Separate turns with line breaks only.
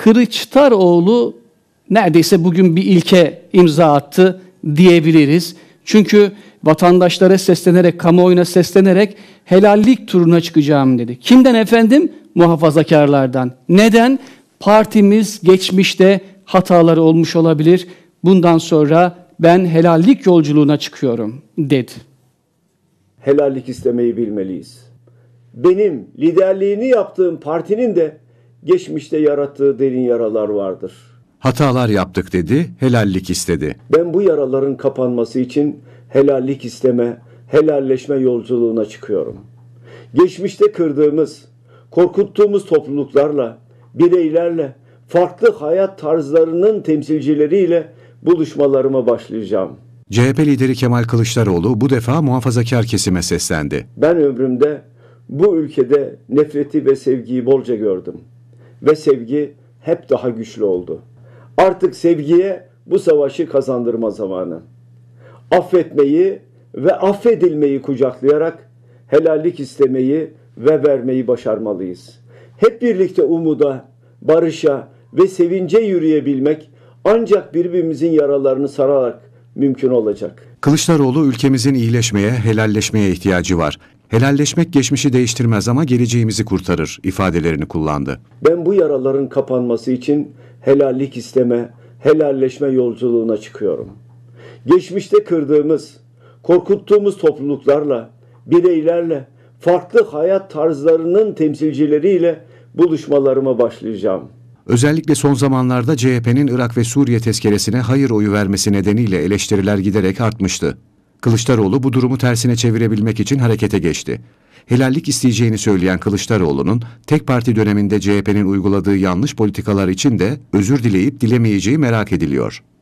Kılıçdaroğlu neredeyse bugün bir ilke imza attı diyebiliriz. Çünkü vatandaşlara seslenerek, kamuoyuna seslenerek helallik turuna çıkacağım dedi. Kimden efendim? Muhafazakarlardan. Neden? Partimiz geçmişte hataları olmuş olabilir. Bundan sonra ben helallik yolculuğuna çıkıyorum dedi.
Helallik istemeyi bilmeliyiz. Benim liderliğini yaptığım partinin de geçmişte yarattığı derin yaralar vardır.
Hatalar yaptık dedi, helallik istedi.
Ben bu yaraların kapanması için helallik isteme, helalleşme yolculuğuna çıkıyorum. Geçmişte kırdığımız, korkuttuğumuz topluluklarla, bireylerle, farklı hayat tarzlarının temsilcileriyle buluşmalarıma başlayacağım.
CHP lideri Kemal Kılıçdaroğlu bu defa muhafazakar kesime seslendi.
Ben ömrümde bu ülkede nefreti ve sevgiyi bolca gördüm. Ve sevgi hep daha güçlü oldu. Artık sevgiye bu savaşı kazandırma zamanı. Affetmeyi ve affedilmeyi kucaklayarak helallik istemeyi ve vermeyi başarmalıyız. Hep birlikte umuda, barışa ve sevince yürüyebilmek ancak birbirimizin yaralarını sararak mümkün olacak.
Kılıçdaroğlu ülkemizin iyileşmeye, helalleşmeye ihtiyacı var. Helalleşmek geçmişi değiştirmez ama geleceğimizi kurtarır ifadelerini kullandı.
Ben bu yaraların kapanması için helallik isteme, helalleşme yolculuğuna çıkıyorum. Geçmişte kırdığımız, korkuttuğumuz topluluklarla, bireylerle, farklı hayat tarzlarının temsilcileriyle buluşmalarıma başlayacağım.
Özellikle son zamanlarda CHP'nin Irak ve Suriye tezkeresine hayır oyu vermesi nedeniyle eleştiriler giderek artmıştı. Kılıçdaroğlu bu durumu tersine çevirebilmek için harekete geçti. Helallik isteyeceğini söyleyen Kılıçdaroğlu'nun tek parti döneminde CHP'nin uyguladığı yanlış politikalar için de özür dileyip dilemeyeceği merak ediliyor.